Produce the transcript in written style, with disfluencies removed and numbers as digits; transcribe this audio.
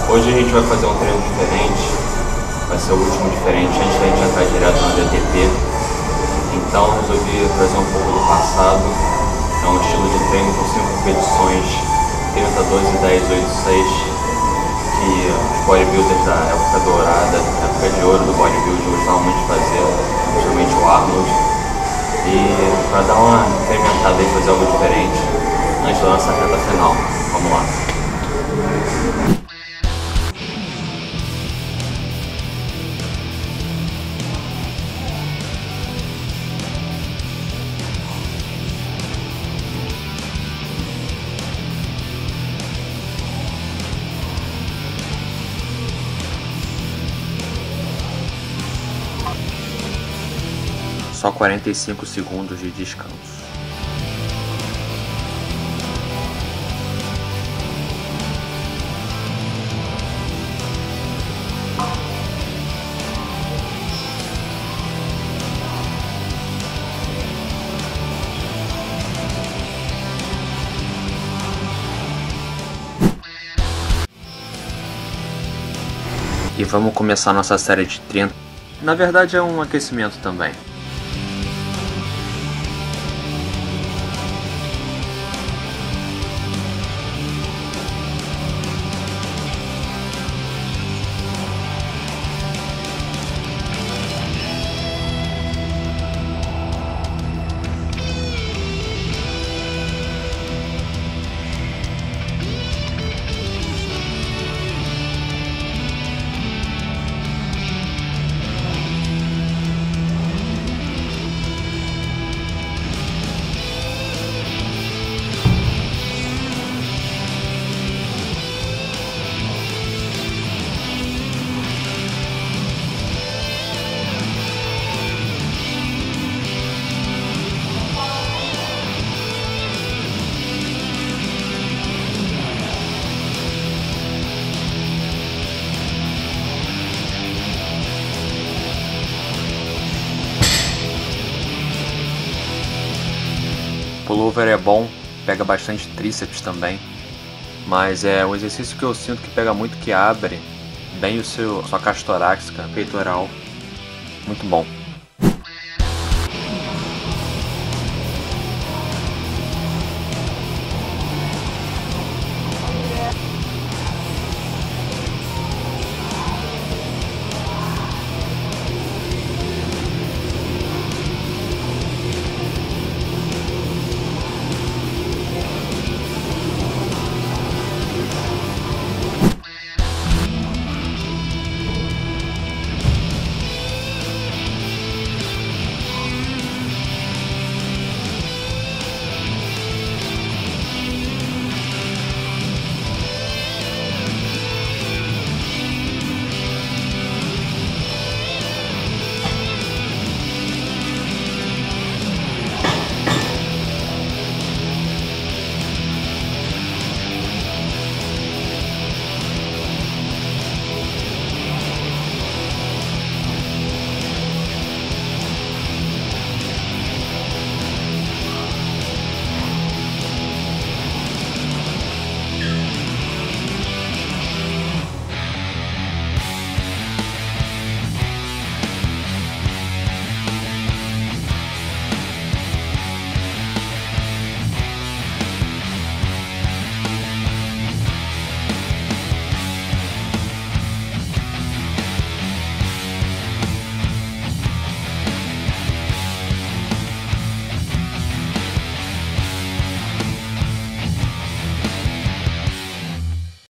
Hoje a gente vai fazer um treino diferente, vai ser o último diferente antes da gente entrar direto no DTP. Então resolvi trazer um pouco do passado. É um estilo de treino com 5 repetições, 30, 12, 10, 8, 6, que os bodybuilders da época dourada, época de ouro do bodybuilding, gostavam muito de fazer, principalmente o Arnold. E para dar uma incrementada e fazer algo diferente antes da nossa reta final. Vamos lá. Só 45 segundos de descanso. E vamos começar nossa série de 30. Na verdade é um aquecimento também. Pullover é bom, pega bastante tríceps também, mas é um exercício que eu sinto que pega muito, que abre bem sua caixa torácica, peitoral, muito bom.